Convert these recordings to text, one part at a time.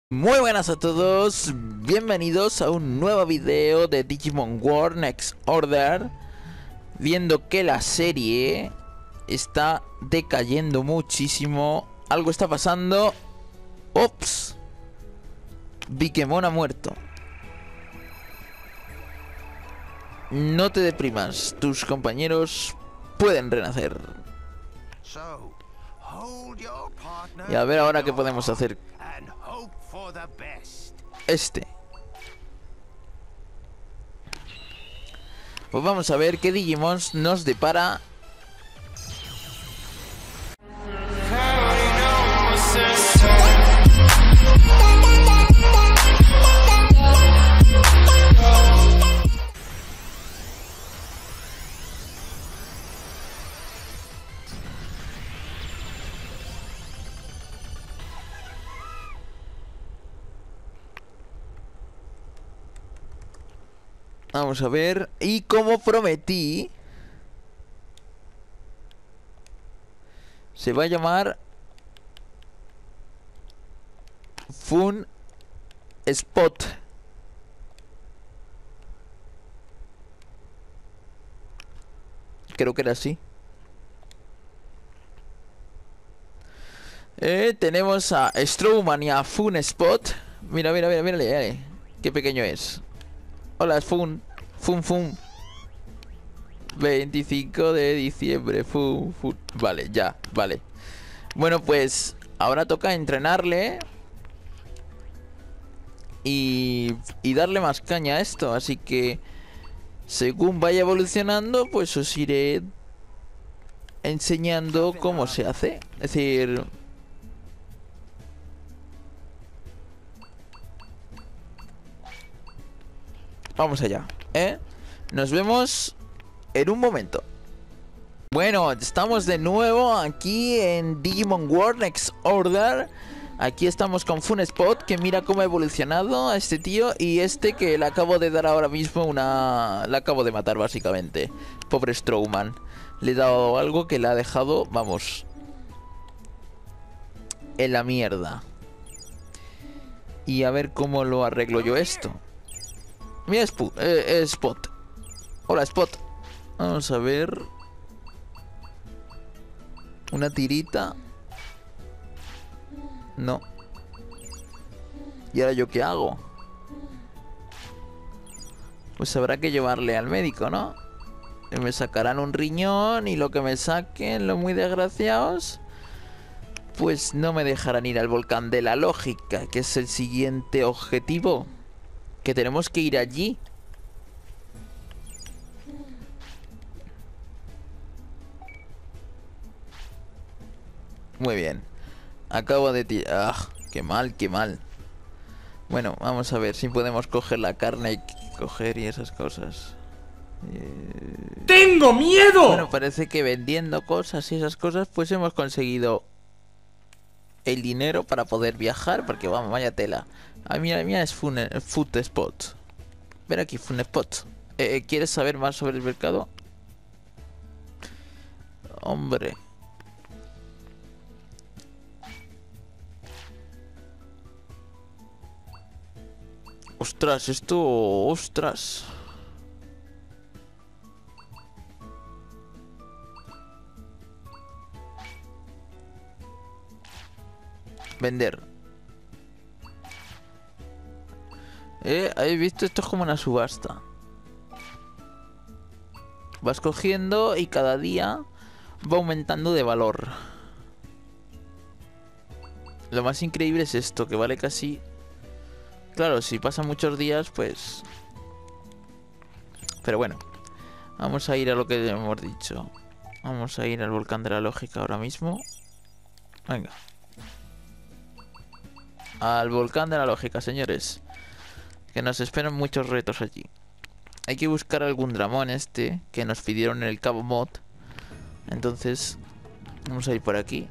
Muy buenas a todos, bienvenidos a un nuevo video de Digimon World Next Order. Viendo que la serie está decayendo muchísimo, algo está pasando. Ops, Bikemon ha muerto. No te deprimas, tus compañeros pueden renacer. Y a ver ahora qué podemos hacer. Pues vamos a ver qué Digimons nos depara. Vamos a ver. Y como prometí, se va a llamar Fun Spot. Creo que era así. Tenemos a Strawman y a Fun Spot. Mira, mírale. Qué pequeño es. Hola, Fun. 25 de diciembre. Fun. Vale, ya, vale. Bueno, pues ahora toca entrenarle y darle más caña a esto. Así que según vaya evolucionando, pues os iré enseñando cómo se hace. Es decir, vamos allá, nos vemos en un momento. Bueno, estamos de nuevo aquí en Digimon World Next Order. Aquí estamos con Fun Spot, que mira cómo ha evolucionado a este tío. Y este que le acabo de dar ahora mismo una... Le acabo de matar básicamente. Pobre Strawman. Le he dado algo que le ha dejado, vamos, en la mierda. Y a ver cómo lo arreglo yo esto. Mira, Spot. Hola, Spot. Vamos a ver. Una tirita. No. ¿Y ahora yo qué hago? Pues habrá que llevarle al médico, ¿no? Me sacarán un riñón y lo que me saquen, los muy desgraciados, pues no me dejarán ir al volcán de la lógica, que es el siguiente objetivo. Que tenemos que ir allí. Muy bien. Acabo de tirar. ¡Ah! ¡Qué mal, qué mal! Bueno, vamos a ver si podemos coger la carne y coger y esas cosas. ¡Tengo miedo! Bueno, parece que vendiendo cosas y esas cosas, pues hemos conseguido el dinero para poder viajar. Porque vamos, vaya tela. Ah, mira, es Fun Spot. Ven aquí, Fun Spot. ¿Quieres saber más sobre el mercado? Hombre. Ostras, esto... Ostras. Vender. ¿Habéis visto? Esto es como una subasta. Vas cogiendo y cada día va aumentando de valor. Lo más increíble es esto, que vale casi... Claro, si pasan muchos días, pues... Pero bueno, vamos a ir a lo que hemos dicho. Vamos a ir al volcán de la lógica ahora mismo. Venga. Al volcán de la lógica, señores. Que nos esperan muchos retos allí. Hay que buscar algún Dramón que nos pidieron en el Cabo Mod. Entonces vamos a ir por aquí.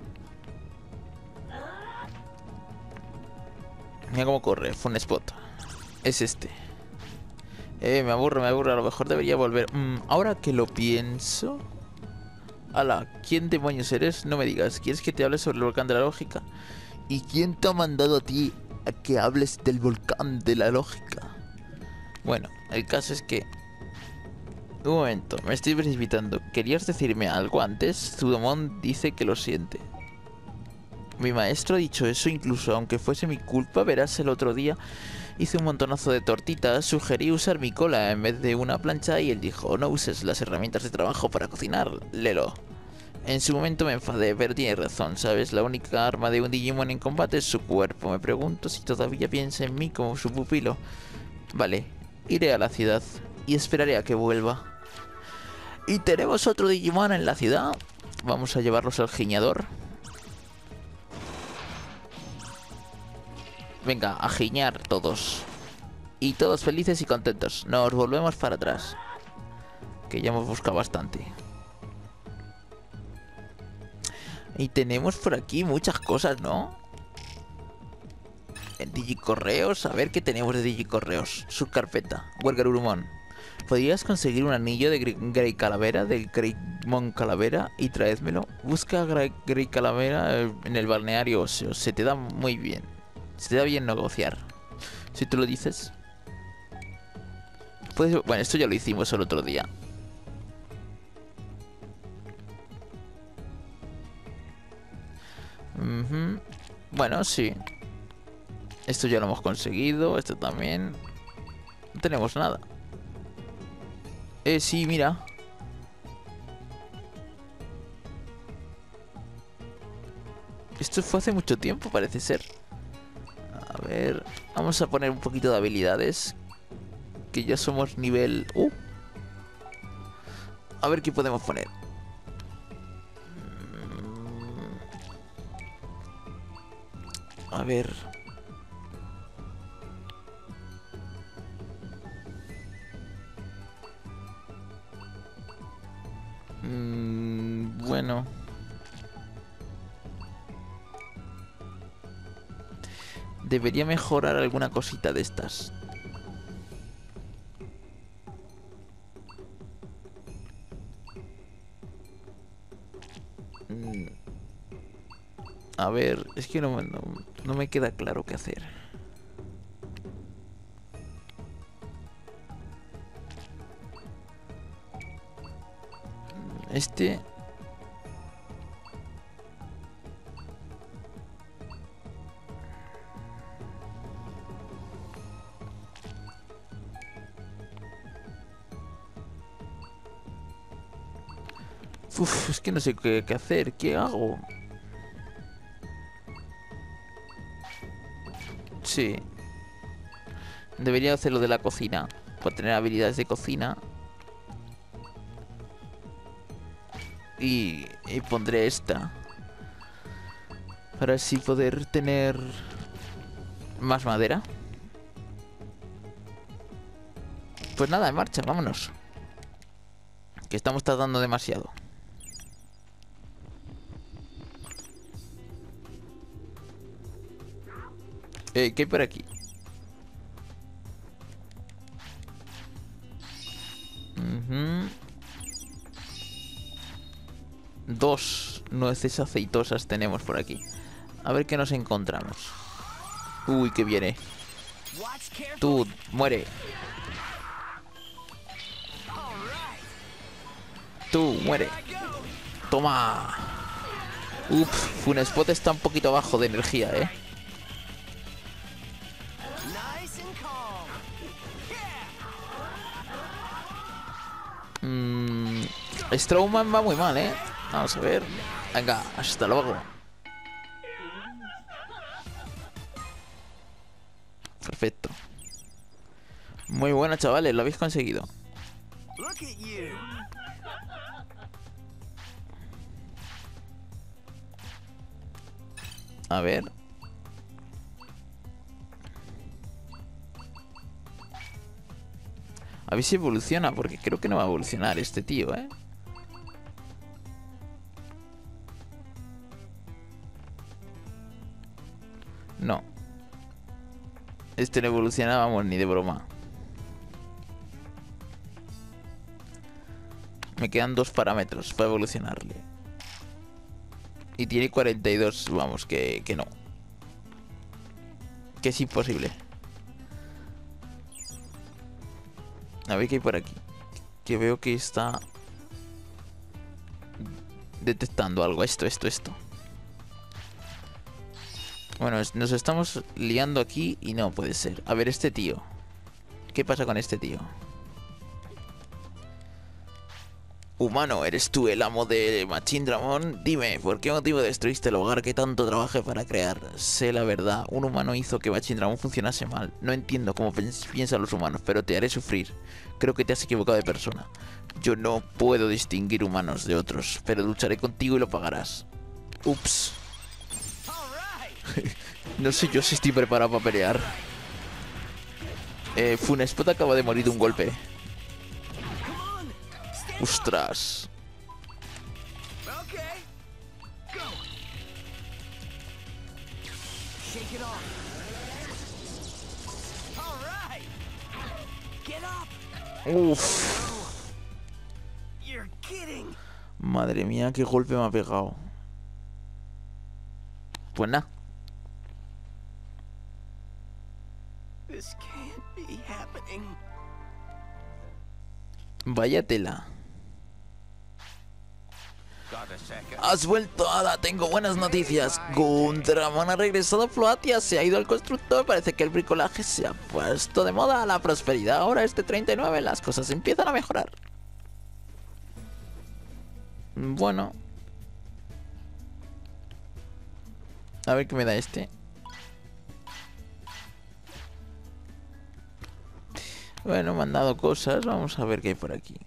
Mira cómo corre, Fun Spot. Es este. Me aburre, a lo mejor debería volver. Ahora que lo pienso... Ala, ¿quién demonios eres? No me digas, ¿quieres que te hable sobre el volcán de la lógica? ¿Y quién te ha mandado a ti a que hables del volcán de la lógica. Bueno, el caso es que... Un momento, me estoy precipitando. ¿Querías decirme algo antes? Zudomon dice que lo siente. Mi maestro ha dicho eso incluso aunque fuese mi culpa. Verás, el otro día hice un montonazo de tortitas. Sugerí usar mi cola en vez de una plancha y él dijo: no uses las herramientas de trabajo para cocinar, Lelo. En su momento me enfadé, pero tiene razón, ¿sabes? La única arma de un Digimon en combate es su cuerpo. Me pregunto si todavía piensa en mí como su pupilo. Vale, iré a la ciudad y esperaré a que vuelva. Y tenemos otro Digimon en la ciudad. Vamos a llevarlos al giñador. Venga, a giñar todos. Y todos felices y contentos. Nos volvemos para atrás, que ya hemos buscado bastante. Y tenemos por aquí muchas cosas, ¿no? En Digicorreos, a ver qué tenemos de Digicorreos. Subcarpeta, Wargarurumon. ¿Podrías conseguir un anillo de Grey Calavera, del Greymon Calavera, y traédmelo? Busca Grey Calavera en el balneario óseo. Se te da muy bien. Se te da bien negociar, si tú lo dices. Pues, bueno, esto ya lo hicimos el otro día. Bueno, sí. Esto ya lo hemos conseguido. Esto también. No tenemos nada. Sí, mira. Esto fue hace mucho tiempo, parece ser. A ver, vamos a poner un poquito de habilidades, que ya somos nivel... A ver qué podemos poner. A ver... Bueno... Debería mejorar alguna cosita de estas. A ver, es que no me queda claro qué hacer. Este... Uf, es que no sé qué hacer. ¿Qué hago? Sí. Debería hacer lo de la cocina, para tener habilidades de cocina. Y pondré esta, para así poder tener más madera. Pues nada, en marcha, vámonos, que estamos tardando demasiado. ¿Qué hay por aquí? Dos nueces aceitosas tenemos por aquí. A ver qué nos encontramos. Uy, que viene. Tú, muere. Tú, muere. Toma. Funespot está un poquito bajo de energía, Strawman va muy mal, Vamos a ver. Venga, hasta luego. Perfecto. Muy buena, chavales, lo habéis conseguido. A ver. A ver si evoluciona, porque creo que no va a evolucionar este tío, No. Este no evoluciona, vamos, ni de broma. Me quedan 2 parámetros para evolucionarle. Y tiene 42, vamos, que no. que es imposible. A ver qué hay por aquí. Que veo que está detectando algo. Esto. Bueno, nos estamos liando aquí y no puede ser. A ver, este tío. ¿Qué pasa con este tío? Humano, ¿eres tú el amo de Machine Dramon? Dime, ¿por qué motivo destruiste el hogar que tanto trabajé para crear? Sé la verdad, un humano hizo que Machine Dramon funcionase mal. No entiendo cómo piensan los humanos, pero te haré sufrir. Creo que te has equivocado de persona. Yo no puedo distinguir humanos de otros, pero lucharé contigo y lo pagarás. Ups. No sé yo si estoy preparado para pelear. Funespot acaba de morir de un golpe. ¡Ostras! Uff. Madre mía, qué golpe me ha pegado. Pues nada. Vaya tela. Has vuelto, Ada. Tengo buenas noticias. Gundramon ha regresado a Floatia. Se ha ido al constructor. Parece que el bricolaje se ha puesto de moda. La prosperidad ahora es de 39. Las cosas empiezan a mejorar. Bueno. A ver qué me da este. Bueno, me han dado cosas. Vamos a ver qué hay por aquí.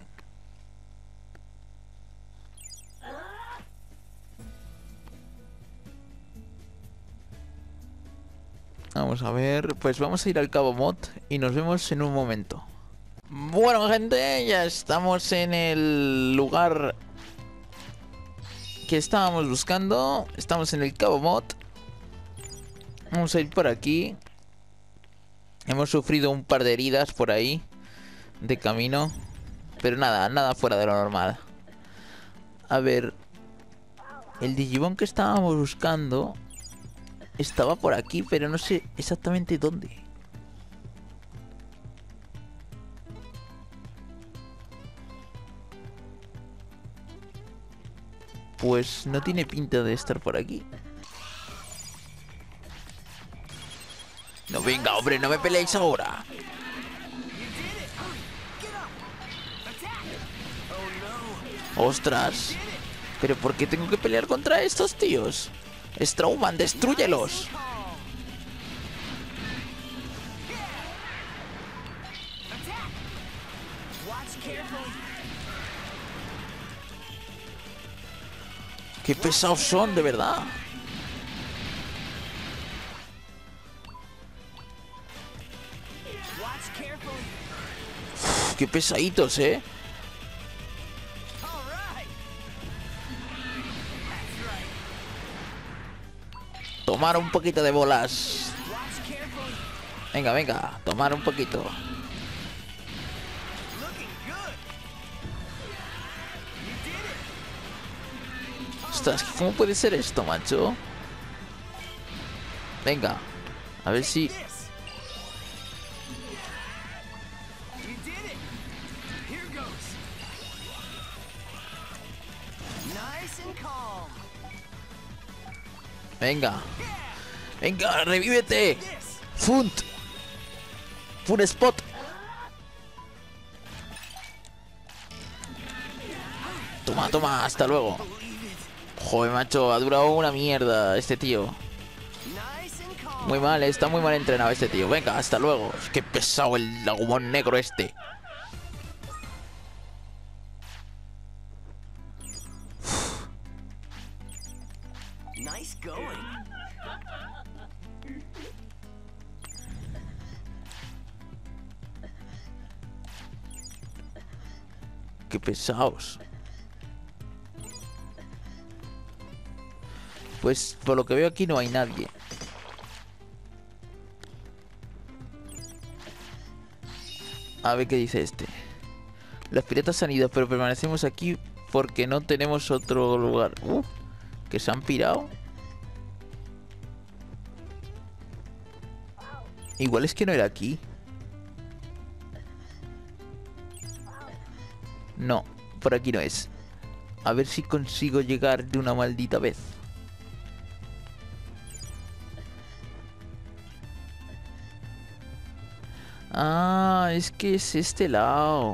Vamos a ver. Pues vamos a ir al Cabo Mod y nos vemos en un momento. Bueno, gente, ya estamos en el lugar que estábamos buscando. Estamos en el Cabo Mod. Vamos a ir por aquí. Hemos sufrido un par de heridas por ahí de camino, pero nada fuera de lo normal. A ver, el Digimon que estábamos buscando estaba por aquí, pero no sé exactamente dónde. Pues no tiene pinta de estar por aquí. No, venga, hombre, no me peleéis ahora. Ostras. ¿Pero por qué tengo que pelear contra estos tíos? Strawman, destrúyelos. Qué pesados son, de verdad. Uf, qué pesaditos, ¿eh? Tomar un poquito de bolas. Venga, tomar un poquito. Ostras, ¿cómo puede ser esto, macho? Venga, a ver si... Venga, revívete. Funespot. Toma, hasta luego. Joder, macho, ha durado una mierda este tío. Muy mal, está muy mal entrenado este tío. Venga, hasta luego. Qué pesado el Agumon negro este. Qué pesados. Pues por lo que veo aquí no hay nadie. A ver qué dice este. Los piratas han ido, pero permanecemos aquí porque no tenemos otro lugar. Que se han pirado. Igual es que no era aquí. No, por aquí no es. A ver si consigo llegar de una maldita vez. Ah, es que es este lado.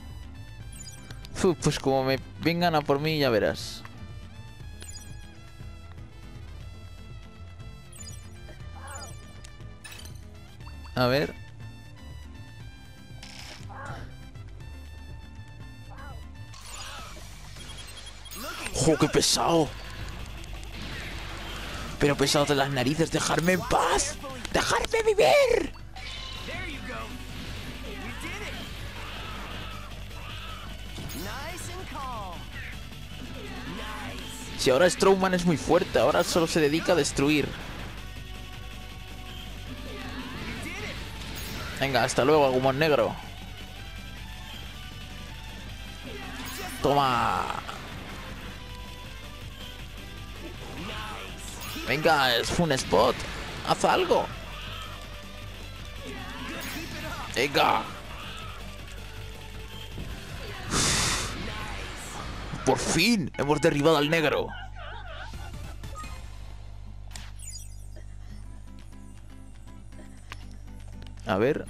Pues como me vengan a por mí, ya verás. A ver. ¡Oh, qué pesado! Pero pesado de las narices, dejarme en paz. ¡Dejarme vivir! Si ahora Strowman es muy fuerte, ahora solo se dedica a destruir. Venga, hasta luego, Agumon negro. Toma. Venga, es Fun Spot. Haz algo. Venga. Por fin hemos derribado al negro. A ver.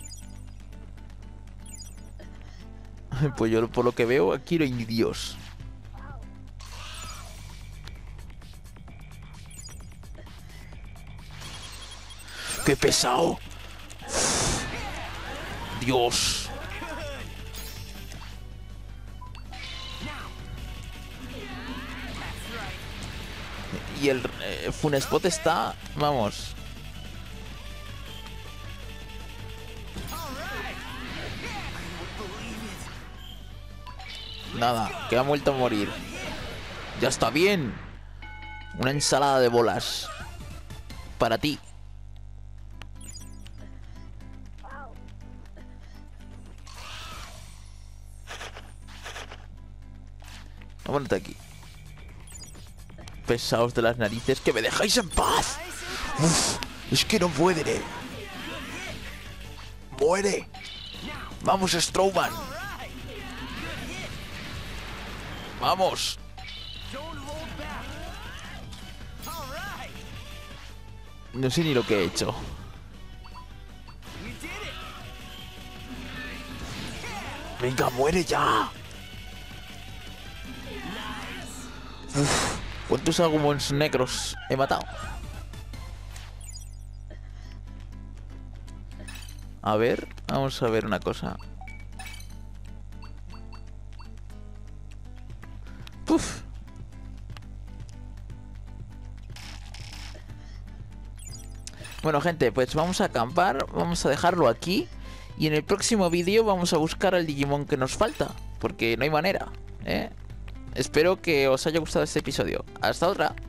Pues yo por lo que veo aquí no hay ni Dios. ¡Qué pesado! Dios. Y el Fun Spot está... Vamos. Nada, que ha vuelto a morir. Ya está bien. Una ensalada de bolas. Para ti. Vámonos de aquí. Pesados de las narices, que me dejáis en paz. Uf, es que no puede. Muere. Vamos, Strowman. Vamos. No sé ni lo que he hecho. Venga, muere ya. Uf, ¿cuántos Agumons negros he matado? A ver, vamos a ver una cosa. Puf. Bueno, gente, pues vamos a acampar. Vamos a dejarlo aquí. Y en el próximo vídeo vamos a buscar al Digimon que nos falta. Porque no hay manera, ¿eh? Espero que os haya gustado este episodio. Hasta otra.